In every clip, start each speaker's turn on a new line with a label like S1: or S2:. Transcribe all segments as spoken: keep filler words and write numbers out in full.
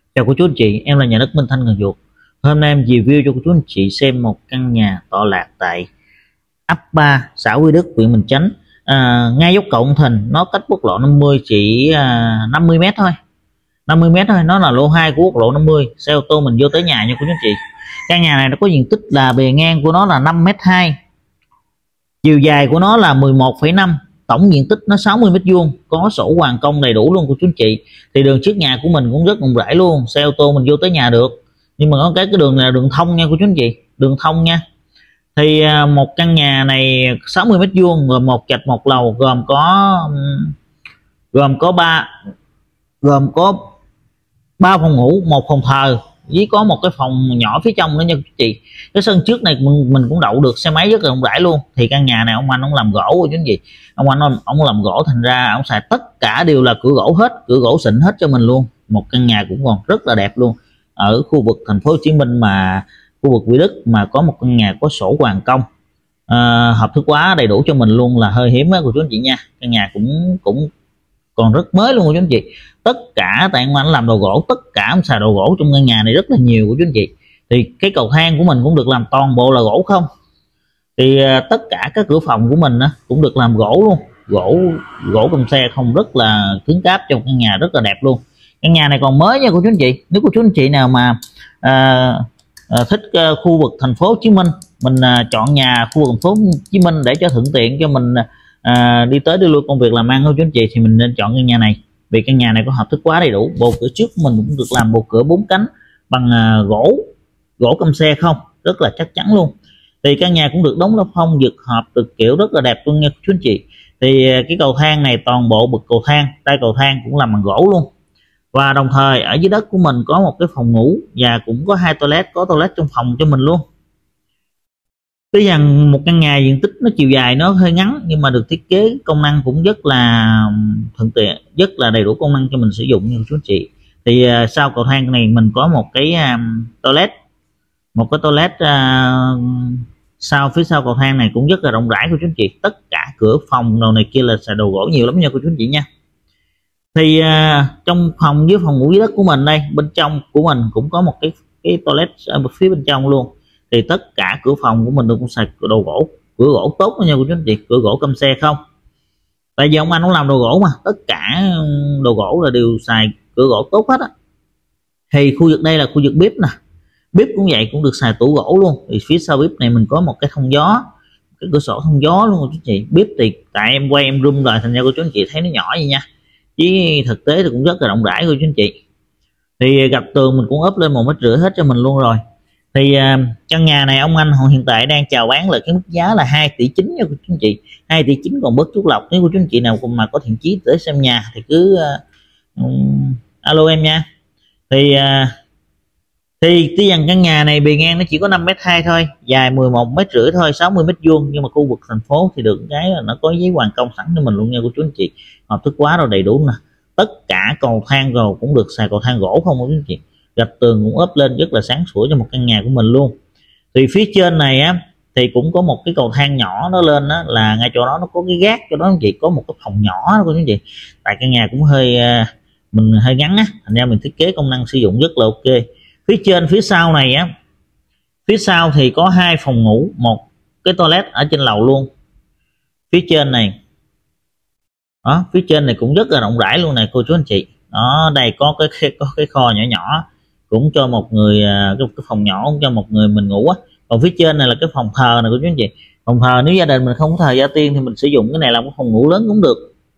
S1: Chào cô chú anh chị, em là nhà đất Minh Thanh Cần Duộc. Hôm nay em review cho cô chú anh chị xem một căn nhà tọa lạc tại ấp ba, xã Quy Đức, huyện Bình Chánh, à, ngay dốc Cộng Thìn. Nó cách quốc lộ năm mươi chỉ à, năm mươi mét thôi, năm mươi mét thôi. Nó là lô hai của quốc lộ năm mươi. Xe ô tô mình vô tới nhà nha cô chú anh chị. Căn nhà này nó có diện tích là bề ngang của nó là năm mét hai, chiều dài của nó là mười một phẩy năm, tổng diện tích nó sáu mươi mét vuông, có sổ hoàn công đầy đủ luôn cô chú anh chị. Thì đường trước nhà của mình cũng rất rộng rãi luôn, xe ô tô mình vô tới nhà được. Nhưng mà có cái cái đường này là đường thông nha cô chú anh chị, đường thông nha. Thì một căn nhà này sáu mươi mét vuông, gồm một trệt một lầu, gồm có gồm có ba gồm có ba phòng ngủ, một phòng thờ, với có một cái phòng nhỏ phía trong nữa nha chị. Cái sân trước này mình, mình cũng đậu được xe máy rất là rộng rãi luôn. Thì căn nhà này ông anh ông làm gỗ chứ gì, ông anh ông, ông làm gỗ, thành ra ông xài tất cả đều là cửa gỗ hết, cửa gỗ xịn hết cho mình luôn. Một căn nhà cũng còn rất là đẹp luôn, ở khu vực thành phố Hồ Chí Minh mà khu vực Quy Đức mà có một căn nhà có sổ hoàn công, à, hợp thức hóa đầy đủ cho mình luôn là hơi hiếm á cô chú anh chị nha. Căn nhà cũng cũng còn rất mới luôn cô chú anh chị. Tất cả tại ông anh làm đồ gỗ, tất cả ông xài đồ gỗ trong căn nhà này rất là nhiều của chú anh chị. Thì cái cầu thang của mình cũng được làm toàn bộ là gỗ không. Thì uh, tất cả các cửa phòng của mình uh, cũng được làm gỗ luôn, gỗ gỗ cầm xe không, rất là cứng cáp, trong căn nhà rất là đẹp luôn. Căn nhà này còn mới nha cô chú anh chị. Nếu cô chú anh chị nào mà uh, uh, thích uh, khu vực thành phố Hồ Chí Minh, mình uh, chọn nhà khu vực thành phố Hồ Chí Minh để cho thuận tiện cho mình uh, đi tới đi lui công việc làm ăn của chú anh chị, thì mình nên chọn căn nhà này. Vì căn nhà này có hợp thức hóa đầy đủ, bộ cửa trước mình cũng được làm bộ cửa bốn cánh bằng uh, gỗ gỗ căm xe không, rất là chắc chắn luôn. Thì căn nhà cũng được đóng lớp phong giật hợp, được kiểu rất là đẹp luôn nha chú anh chị. Thì uh, cái cầu thang này toàn bộ bậc cầu thang, tay cầu thang cũng làm bằng gỗ luôn. Và đồng thời ở dưới đất của mình có một cái phòng ngủ và cũng có hai toilet, có toilet trong phòng cho mình luôn. Tuy rằng một căn nhà diện tích nó chiều dài nó hơi ngắn, nhưng mà được thiết kế công năng cũng rất là thuận tiện, rất là đầy đủ công năng cho mình sử dụng như chú anh chị. Thì uh, sau cầu thang này mình có một cái um, toilet, một cái toilet uh, sau phía sau cầu thang này cũng rất là rộng rãi của chú anh chị. Tất cả cửa phòng đồ này kia là xài đồ gỗ nhiều lắm nha cô chú anh chị nha. Thì uh, trong phòng với phòng ngủ dưới đất của mình đây, bên trong của mình cũng có một cái cái toilet ở phía bên trong luôn. Thì tất cả cửa phòng của mình cũng xài đồ gỗ, cửa gỗ tốt nha cô chú anh chị, cửa gỗ căm xe không. Tại vì ông anh cũng làm đồ gỗ mà, tất cả đồ gỗ là đều xài cửa gỗ tốt hết á. Thì khu vực đây là khu vực bếp nè, bếp cũng vậy, cũng được xài tủ gỗ luôn. Thì phía sau bếp này mình có một cái thông gió, cái cửa sổ thông gió luôn cô chú anh chị. Bếp thì tại em quay em room rồi thành ra cô chú anh chị thấy nó nhỏ vậy nha, chứ thực tế thì cũng rất là rộng rãi cô chú anh chị. Thì gạch tường mình cũng ốp lên một mét rưỡi hết cho mình luôn rồi. Thì uh, căn nhà này ông anh hiện tại đang chào bán là cái mức giá là hai tỷ chín nha cô chú anh chị, hai tỷ chín còn bớt chút lọc. Nếu cô chú anh chị nào mà có thiện chí tới xem nhà thì cứ uh, um, alo em nha. Thì uh, thì tuy rằng căn nhà này bề ngang nó chỉ có năm mét hai thôi, dài mười một mét rưỡi thôi, sáu mươi mét vuông, nhưng mà khu vực thành phố thì được cái là nó có giấy hoàn công sẵn cho mình luôn nha cô chú anh chị, hợp thức hóa rồi đầy đủ nè. Tất cả cầu thang rồi cũng được xài cầu thang gỗ không cô chú anh chị. Gạch tường cũng ốp lên rất là sáng sủa cho một căn nhà của mình luôn. Thì phía trên này á thì cũng có một cái cầu thang nhỏ nó lên đó, là ngay chỗ đó nó có cái gác, cho đó anh chị có một cái phòng nhỏ đó cô chú anh chị. Tại căn nhà cũng hơi mình hơi ngắn á, thành ra mình thiết kế công năng sử dụng rất là ok. Phía trên phía sau này á, phía sau thì có hai phòng ngủ, một cái toilet ở trên lầu luôn. Phía trên này đó, phía trên này cũng rất là rộng rãi luôn này cô chú anh chị. Đó, đây có cái có cái kho nhỏ nhỏ cũng cho một người, cái, cái phòng nhỏ cũng cho một người mình ngủ á. Còn phía trên này là cái phòng thờ này cô chú anh chị. Phòng thờ nếu gia đình mình không có thờ gia tiên thì mình sử dụng cái này làm cái phòng ngủ lớn cũng được.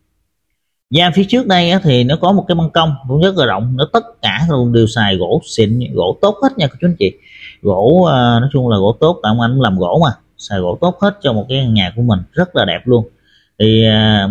S1: Ra phía trước đây á, thì nó có một cái ban công cũng rất là rộng, nó tất cả luôn đều xài gỗ xịn, gỗ tốt hết nha cô chú anh chị. Gỗ nói chung là gỗ tốt, tại ông anh làm gỗ mà, xài gỗ tốt hết cho một cái nhà của mình rất là đẹp luôn. Thì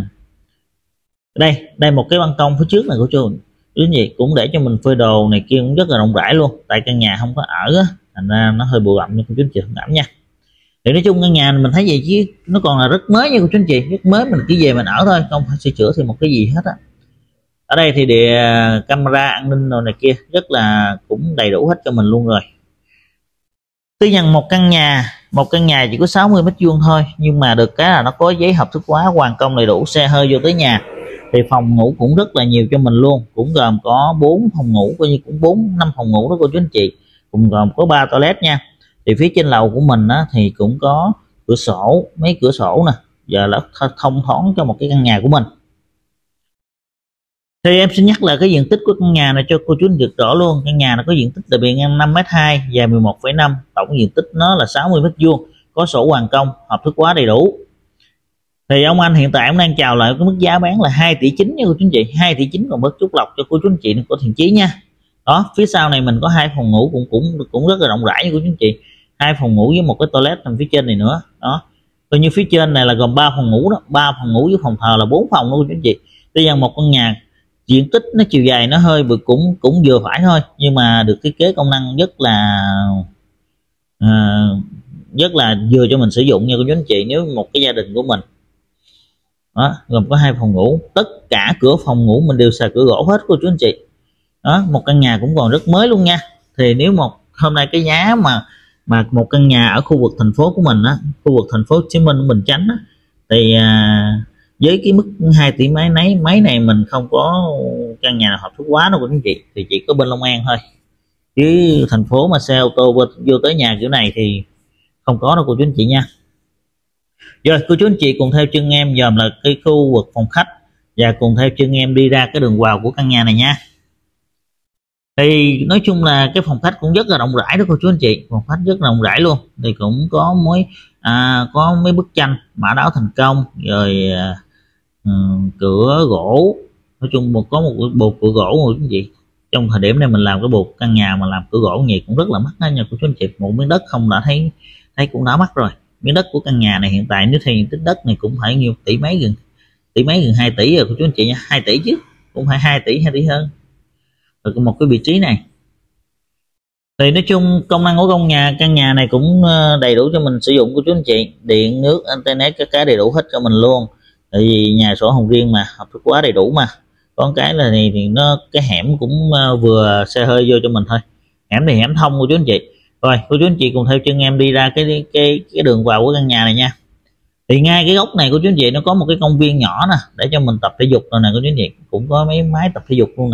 S1: đây đây một cái ban công phía trước này của chú anh chị, cũng để cho mình phơi đồ này kia cũng rất là rộng rãi luôn. Tại căn nhà không có ở á, thành ra nó hơi bụi bặm nha cô chú anh chị thông cảm nha. Thì nói chung căn nhà mình thấy vậy chứ nó còn là rất mới nha cô chú anh chị, rất mới, mình chỉ về mình ở thôi, không phải sửa chữa thì một cái gì hết á. Ở đây thì để camera an ninh rồi này kia rất là cũng đầy đủ hết cho mình luôn rồi. Tuy rằng một căn nhà một căn nhà chỉ có sáu mươi mét vuông thôi, nhưng mà được cái là nó có giấy hợp thức hóa hoàn công đầy đủ, xe hơi vô tới nhà. Thì phòng ngủ cũng rất là nhiều cho mình luôn, cũng gồm có bốn phòng ngủ, coi như cũng bốn năm phòng ngủ đó cô chú anh chị, cũng gồm có ba toilet nha. Thì phía trên lầu của mình á, thì cũng có cửa sổ, mấy cửa sổ nè, giờ là thông thoáng cho một cái căn nhà của mình. Thì em xin nhắc lại cái diện tích của căn nhà này cho cô chú anh được rõ luôn. Căn nhà nó có diện tích là bề ngang năm mét hai, dài mười một phẩy năm, tổng diện tích nó là sáu mươi mét vuông, có sổ hoàn công, hợp thức hóa đầy đủ. Thì ông anh hiện tại ông đang chào lại cái mức giá bán là hai tỷ chín nha cô chú anh chị, hai tỷ chín, còn bớt chút lọc cho cô chú anh chị có thiện chí nha. Đó, phía sau này mình có hai phòng ngủ cũng cũng cũng rất là rộng rãi nha cô chú anh chị, hai phòng ngủ với một cái toilet nằm phía trên này nữa. Đó, coi như phía trên này là gồm ba phòng ngủ đó, ba phòng ngủ với phòng thờ là bốn phòng luôn cô chú anh chị. Tuy nhiên một căn nhà diện tích nó chiều dài nó hơi cũng cũng vừa phải thôi, nhưng mà được thiết kế công năng rất là uh, rất là vừa cho mình sử dụng nha cô chú anh chị, nếu một cái gia đình của mình. Đó, gồm có hai phòng ngủ, tất cả cửa phòng ngủ mình đều xài cửa gỗ hết cô chú anh chị. Đó, một căn nhà cũng còn rất mới luôn nha. Thì nếu một hôm nay cái giá mà mà một căn nhà ở khu vực thành phố của mình á, khu vực thành phố Hồ Chí Minh, Bình Chánh á, thì à, với cái mức hai tỷ mấy nấy mấy này mình không có căn nhà nào hợp thức hóa đâu cô chú anh chị, thì chỉ có bên Long An thôi, chứ thành phố mà xe ô tô vô tới nhà kiểu này thì không có đâu cô chú anh chị nha. Rồi cô chú anh chị cùng theo chân em dòm là cái khu vực phòng khách và cùng theo chân em đi ra cái đường vào của căn nhà này nha. Thì nói chung là cái phòng khách cũng rất là rộng rãi đó cô chú anh chị, phòng khách rất rộng rãi luôn. Thì cũng có mấy à, có mấy bức tranh mã đáo thành công, rồi à, um, cửa gỗ, nói chung một có một bộ cửa gỗ cô chú anh chị. Trong thời điểm này mình làm cái bộ căn nhà mà làm cửa gỗ gì cũng rất là mắc đó nha cô chú anh chị, một miếng đất không đã thấy thấy cũng đã mắc rồi. Miếng đất của căn nhà này hiện tại nếu theo diện tích đất này cũng phải nhiều tỷ mấy, gần tỷ mấy, gần hai tỷ rồi cô chú anh chị nha, hai tỷ chứ cũng phải hai tỷ, hai tỷ hơn. Rồi một cái vị trí này thì nói chung công năng của căn nhà căn nhà này cũng đầy đủ cho mình sử dụng của chú anh chị, điện nước internet các cái đầy đủ hết cho mình luôn. Tại vì nhà sổ hồng riêng mà, hợp thức hóa đầy đủ mà. Có cái là này thì nó cái hẻm cũng vừa xe hơi vô cho mình thôi, hẻm thì hẻm thông của chú anh chị. Rồi cô chú anh chị cùng theo chân em đi ra cái cái cái đường vào của căn nhà này nha. Thì ngay cái góc này của chú anh chị nó có một cái công viên nhỏ nè để cho mình tập thể dục rồi nè cô chú anh chị, cũng có mấy máy tập thể dục luôn nè.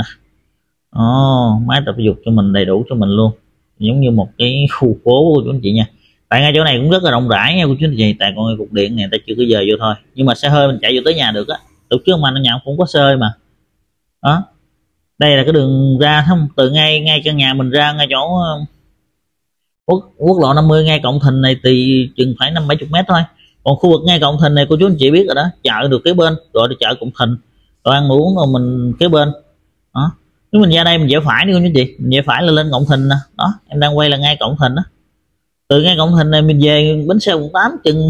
S1: Ồ, oh, máy tập thể dục cho mình đầy đủ cho mình luôn, giống như một cái khu phố của chú anh chị nha. Tại ngay chỗ này cũng rất là rộng rãi nha cô chú anh chị, tại còn cục điện này ta chưa có giờ vô thôi, nhưng mà xe hơi mình chạy vô tới nhà được á. Lúc trước mà nó nhà cũng có xe hơi mà. Đó, đây là cái đường ra không, từ ngay ngay căn nhà mình ra ngay chỗ quốc, quốc lộ năm mươi ngay Cộng Thìn này thì chừng phải năm bảy chục mét thôi. Còn khu vực ngay Cộng Thìn này cô chú anh chị biết rồi đó, chợ được kế bên, gọi là chợ Cộng Thìn, rồi ăn uống rồi mình kế bên. Đó, nếu mình ra đây mình dễ phải đi cô chú anh chị, mình dễ phải là lên Cộng Thìn nè. Đó, em đang quay là ngay Cộng Thìn đó. Từ ngay Cộng Thìn này mình về bến xe quận tám chừng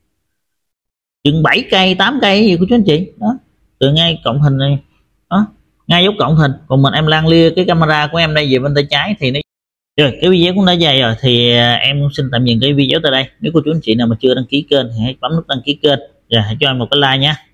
S1: chừng bảy cây tám cây gì của chú anh chị. Đó, từ ngay Cộng Thìn này, đó, ngay dốc Cộng Thìn. Còn mình em lan lia cái camera của em đây về bên tay trái thì nó. Rồi cái video cũng đã dài rồi thì em xin tạm dừng cái video tại đây. Nếu cô chú anh chị nào mà chưa đăng ký kênh thì hãy bấm nút đăng ký kênh và hãy cho em một cái like nha.